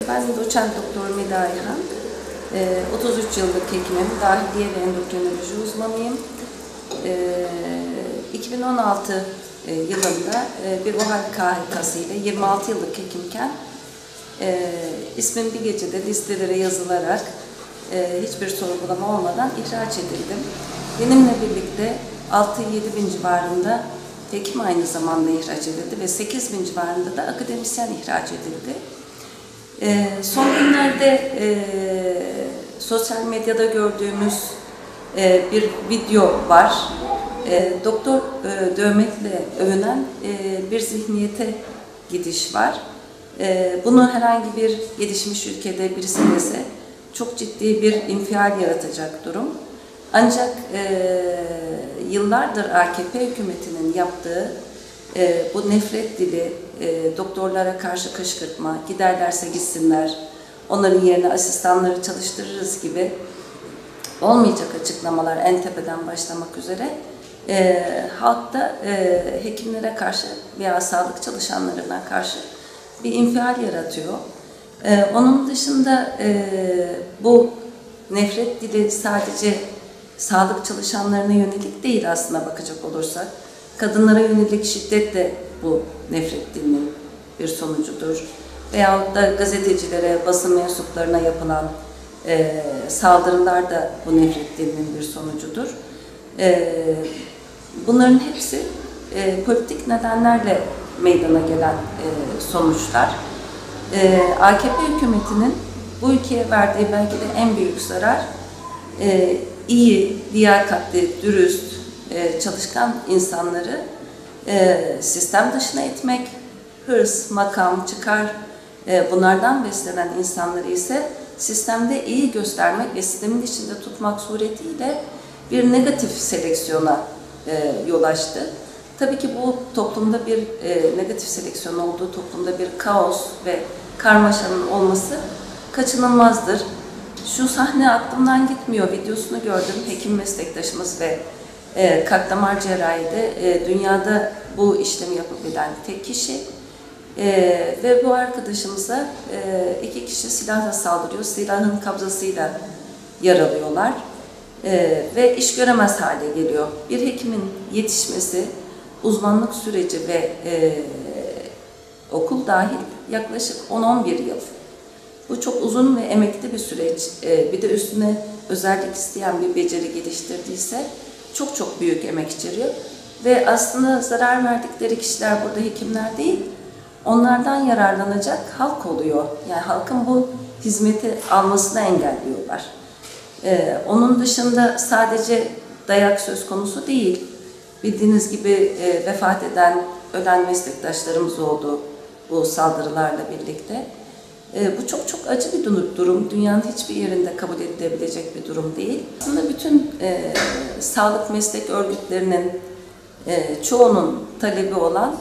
Ben doçent doktor Meda Ayhan. 33 yıllık hekimim, dahiliye ve endokrinoloji uzmanıyım. 2016 yılında bir OHAL KHK'sı ile 26 yıllık hekimken ismim bir gecede listelere yazılarak hiçbir sorgulama olmadan ihraç edildim. Benimle birlikte 6-7 bin civarında hekim aynı zamanda ihraç edildi ve 8 bin civarında da akademisyen ihraç edildi. Son günlerde sosyal medyada gördüğümüz bir video var. Doktor dövmekle övünen bir zihniyete gidiş var. Bunu herhangi bir gelişmiş ülkede birisi dese çok ciddi bir infial yaratacak durum. Ancak yıllardır AKP hükümetinin yaptığı bu nefret dili, doktorlara karşı kışkırtma, giderlerse gitsinler, onların yerine asistanları çalıştırırız gibi olmayacak açıklamalar en tepeden başlamak üzere halkta hekimlere karşı veya sağlık çalışanlarına karşı bir infial yaratıyor. Onun dışında bu nefret dili sadece sağlık çalışanlarına yönelik değil aslında bakacak olursak. Kadınlara yönelik şiddet de bu nefret dilinin bir sonucudur. Veyahut da gazetecilere, basın mensuplarına yapılan saldırılar da bu nefret dilinin bir sonucudur. Bunların hepsi politik nedenlerle meydana gelen sonuçlar. AKP hükümetinin bu ülkeye verdiği belki de en büyük zarar iyi, liyakatli, dürüst, çalışkan insanları sistem dışına itmek, hırs, makam, çıkar bunlardan beslenen insanları ise sistemde iyi göstermek ve sistemin içinde tutmak suretiyle bir negatif seleksiyona yol açtı. Tabii ki bu toplumda bir negatif seleksiyon olduğu toplumda bir kaos ve karmaşanın olması kaçınılmazdır. Şu sahne aklımdan gitmiyor, videosunu gördüm. Hekim meslektaşımız ve kalp damar cerrahide dünyada bu işlemi yapabilen tek kişi. Ve bu arkadaşımıza 2 kişi silahla saldırıyor. Silahın kabzasıyla yaralıyorlar. Ve iş göremez hale geliyor. Bir hekimin yetişmesi, uzmanlık süreci ve okul dahil yaklaşık 10-11 yıl. Bu çok uzun ve emekli bir süreç. Bir de üstüne özellik isteyen bir beceri geliştirdiyse çok çok büyük emek içeriyor. Ve aslında zarar verdikleri kişiler burada hekimler değil, onlardan yararlanacak halk oluyor. Yani halkın bu hizmeti almasını engelliyorlar. Onun dışında sadece dayak söz konusu değil. Bildiğiniz gibi vefat eden, ölen meslektaşlarımız oldu bu saldırılarla birlikte. Bu çok çok acı bir durum. Dünyanın hiçbir yerinde kabul edilebilecek bir durum değil. Aslında bütün sağlık meslek örgütlerinin çoğunun talebi olan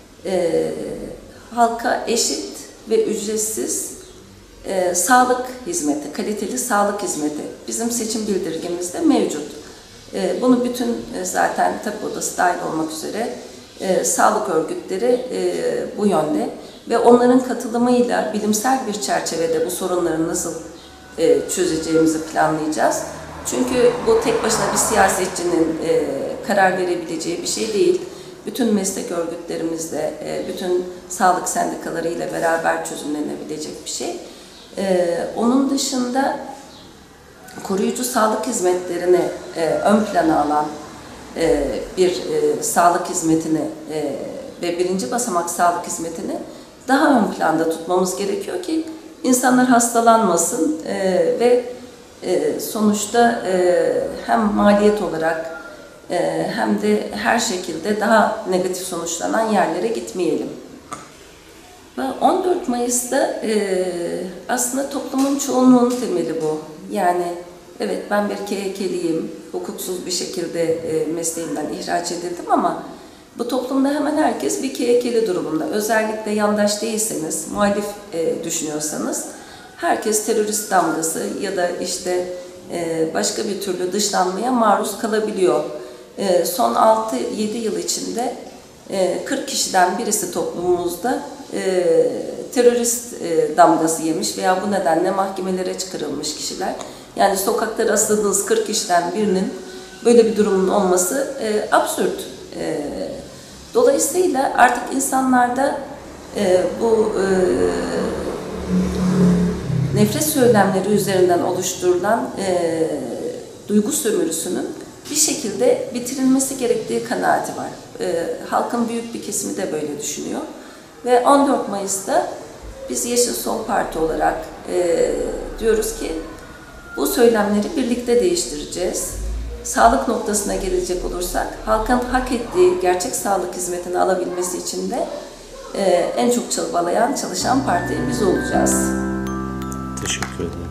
halka eşit ve ücretsiz sağlık hizmeti, kaliteli sağlık hizmeti bizim seçim bildirgemizde mevcut. Bunu bütün zaten tabip odası dahil olmak üzere sağlık örgütleri bu yönde ve onların katılımıyla bilimsel bir çerçevede bu sorunları nasıl çözeceğimizi planlayacağız. Çünkü bu tek başına bir siyasetçinin karar verebileceği bir şey değil. Bütün meslek örgütlerimizle, bütün sağlık sendikalarıyla beraber çözümlenebilecek bir şey. Onun dışında koruyucu sağlık hizmetlerini ön plana alan bir sağlık hizmetini ve birinci basamak sağlık hizmetini daha ön planda tutmamız gerekiyor ki insanlar hastalanmasın ve sonuçta hem maliyet olarak hem de her şekilde daha negatif sonuçlanan yerlere gitmeyelim. 14 Mayıs'ta aslında toplumun çoğunluğunun temeli bu. Yani evet ben bir KHK'liyim, hukuksuz bir şekilde mesleğimden ihraç edildim ama bu toplumda hemen herkes bir KHK'li durumunda. Özellikle yandaş değilseniz, muhalif düşünüyorsanız herkes terörist damgası ya da işte başka bir türlü dışlanmaya maruz kalabiliyor. Son 6-7 yıl içinde 40 kişiden birisi toplumumuzda terörist damgası yemiş veya bu nedenle mahkemelere çıkarılmış kişiler. Yani sokakta rastladığınız 40 kişiden birinin böyle bir durumun olması absürt. Dolayısıyla artık insanlarda bu nefret söylemleri üzerinden oluşturulan duygu sömürüsünün bir şekilde bitirilmesi gerektiği kanaati var. Halkın büyük bir kesimi de böyle düşünüyor. Ve 14 Mayıs'ta biz Yeşil Sol Parti olarak diyoruz ki bu söylemleri birlikte değiştireceğiz. Sağlık noktasına gelecek olursak, halkın hak ettiği gerçek sağlık hizmetini alabilmesi için de en çok çabalayan, çalışan parti biz olacağız. Teşekkür ederim.